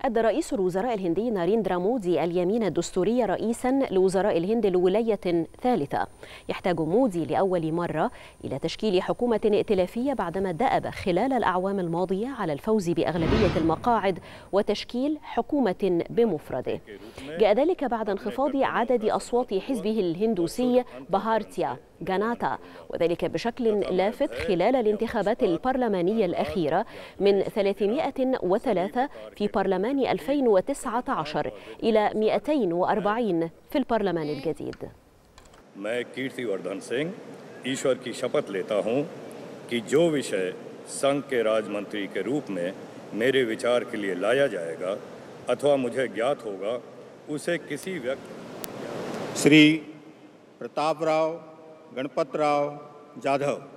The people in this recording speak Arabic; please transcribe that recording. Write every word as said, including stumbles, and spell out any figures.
أدى رئيس الوزراء الهندي ناريندرا مودي اليمين الدستوري رئيسا لوزراء الهند لولاية ثالثة. يحتاج مودي لأول مرة إلى تشكيل حكومة ائتلافية بعدما دأب خلال الأعوام الماضية على الفوز بأغلبية المقاعد وتشكيل حكومة بمفرده. جاء ذلك بعد انخفاض عدد أصوات حزبه الهندوسي بهارتيا جاناتا، وذلك بشكل لافت خلال الانتخابات البرلمانية الأخيرة من ثلاثمائة وثلاثة في برلمان ألفين وتسعة عشر إلى مئتين وأربعين في البرلمان الجديد. मैं कीर्तिवर्धन सिंह ईश्वर की शपथ लेता हूं कि जो विषय संघ के राज्य मंत्री के रूप में मेरे विचार के लिए लाया जाएगा अथवा मुझे ज्ञात होगा उसे किसी व्यक्ति श्री प्रतापराव गणपतराव जाधव।